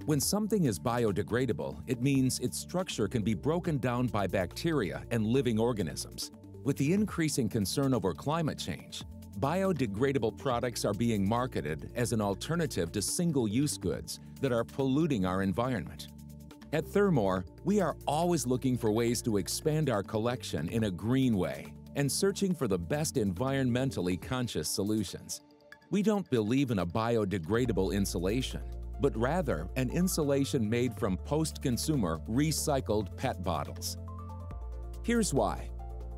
When something is biodegradable, it means its structure can be broken down by bacteria and living organisms. With the increasing concern over climate change, biodegradable products are being marketed as an alternative to single-use goods that are polluting our environment. At Thermore, we are always looking for ways to expand our collection in a green way and searching for the best environmentally conscious solutions. We don't believe in a biodegradable insulation, but rather an insulation made from post-consumer recycled PET bottles. Here's why.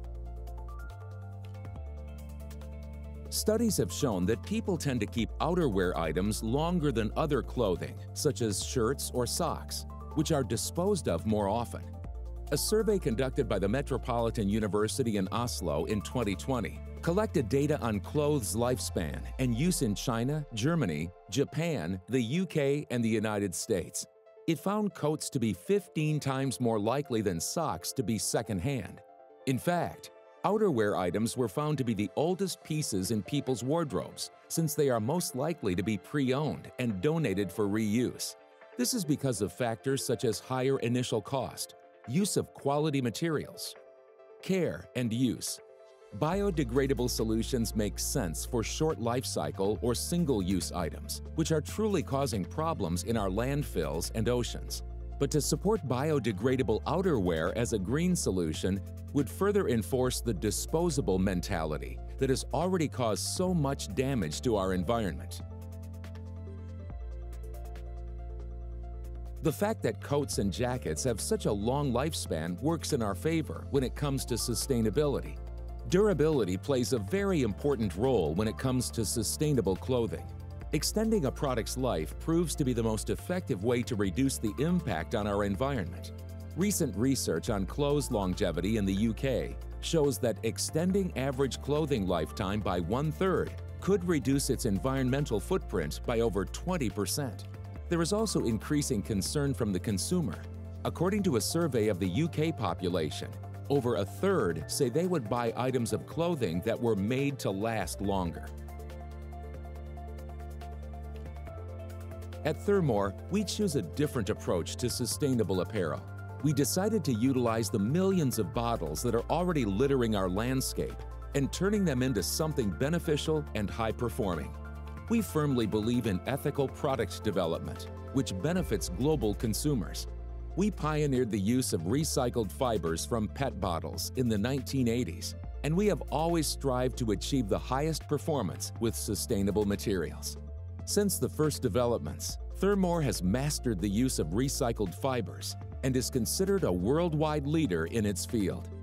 Studies have shown that people tend to keep outerwear items longer than other clothing, such as shirts or socks, which are disposed of more often. A survey conducted by the Metropolitan University in Oslo in 2020 collected data on clothes' lifespan and use in China, Germany, Japan, the UK, and the United States. It found coats to be 15 times more likely than socks to be secondhand. In fact, outerwear items were found to be the oldest pieces in people's wardrobes, since they are most likely to be pre-owned and donated for reuse. This is because of factors such as higher initial cost, use of quality materials, care, and use. Biodegradable solutions make sense for short life cycle or single-use items, which are truly causing problems in our landfills and oceans. But to support biodegradable outerwear as a green solution would further enforce the disposable mentality that has already caused so much damage to our environment. The fact that coats and jackets have such a long lifespan works in our favor when it comes to sustainability. Durability plays a very important role when it comes to sustainable clothing. Extending a product's life proves to be the most effective way to reduce the impact on our environment. Recent research on clothes longevity in the UK shows that extending average clothing lifetime by 1/3 could reduce its environmental footprint by over 20%. There is also increasing concern from the consumer. According to a survey of the UK population, over 1/3 say they would buy items of clothing that were made to last longer. At Thermore, we choose a different approach to sustainable apparel. We decided to utilize the millions of bottles that are already littering our landscape and turning them into something beneficial and high-performing. We firmly believe in ethical product development, which benefits global consumers. We pioneered the use of recycled fibers from PET bottles in the 1980s, and we have always strived to achieve the highest performance with sustainable materials. Since the first developments, Thermore has mastered the use of recycled fibers and is considered a worldwide leader in its field.